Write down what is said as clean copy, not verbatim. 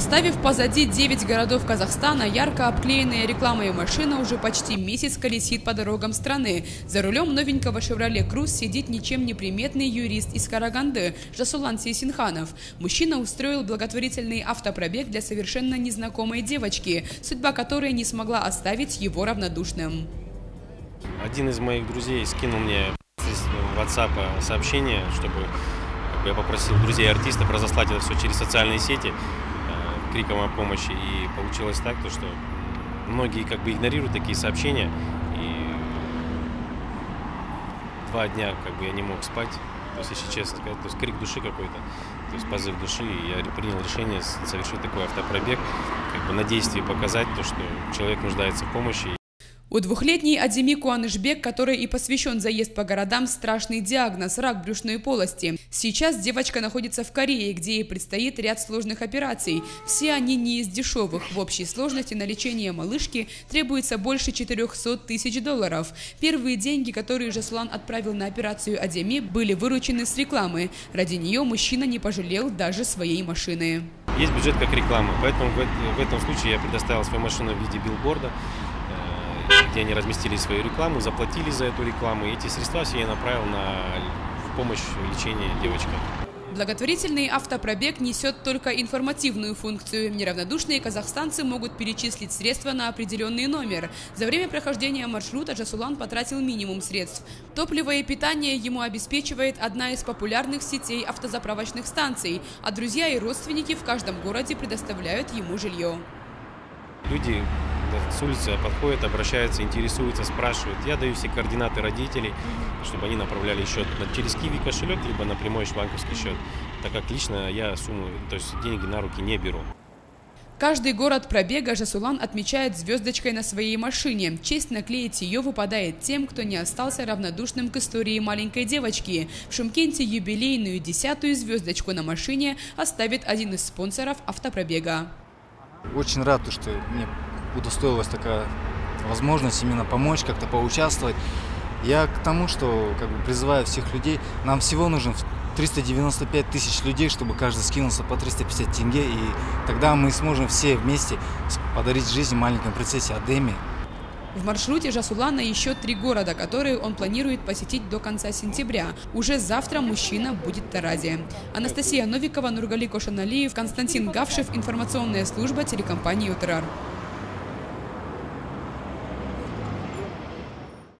Оставив позади 9 городов Казахстана, ярко обклеенная рекламой машина уже почти месяц колесит по дорогам страны. За рулем новенького «Шевроле Круз» сидит ничем не приметный юрист из Караганды Жасулан Сейсинханов. Мужчина устроил благотворительный автопробег для совершенно незнакомой девочки, судьба которой не смогла оставить его равнодушным. Один из моих друзей скинул мне в WhatsApp сообщение, чтобы я попросил друзей артистов разослать это все через социальные сети криком о помощи. И получилось так, что многие игнорируют такие сообщения. И 2 дня я не мог спать. То есть, если честно сказать, крик души какой-то, то есть позыв души. И я принял решение совершить такой автопробег, на действии показать то, что человек нуждается в помощи. У двухлетней Адеми Куанышбек, которой и посвящен заезд по городам, страшный диагноз – рак брюшной полости. Сейчас девочка находится в Корее, где ей предстоит ряд сложных операций. Все они не из дешевых. В общей сложности на лечение малышки требуется больше $400 тысяч. Первые деньги, которые Жасулан отправил на операцию Адеми, были выручены с рекламы. Ради нее мужчина не пожалел даже своей машины. Есть бюджет как реклама, поэтому в этом случае я предоставил свою машину в виде билборда, где они разместили свою рекламу, заплатили за эту рекламу. И эти средства все я направил в помощь в лечении девочки. Благотворительный автопробег несет только информативную функцию. Неравнодушные казахстанцы могут перечислить средства на определенный номер. За время прохождения маршрута Жасулан потратил минимум средств. Топливо и питание ему обеспечивает одна из популярных сетей автозаправочных станций, а друзья и родственники в каждом городе предоставляют ему жилье. Люди с улицы подходят, обращаются, интересуются, спрашивают. Я даю все координаты родителей, чтобы они направляли счет через Киви кошелек, либо на прямой банковский счет, так как лично я сумму, то есть деньги на руки не беру. Каждый город пробега Жасулан отмечает звездочкой на своей машине. Честь наклеить ее выпадает тем, кто не остался равнодушным к истории маленькой девочки. В Шымкенте юбилейную 10-ю звездочку на машине оставит один из спонсоров автопробега. Очень рад, что мне удостоилась такая возможность именно помочь, как-то поучаствовать. Я к тому, что призываю всех людей, нам всего нужно 395 тысяч людей, чтобы каждый скинулся по 350 тенге, и тогда мы сможем все вместе подарить жизнь маленькой принцессе Адеми. В маршруте Жасулана еще 3 города, которые он планирует посетить до конца сентября. Уже завтра мужчина будет в Таразе. Анастасия Новикова, Нургали Кошаналиев, Константин Гавшев, информационная служба телекомпании «Утрар».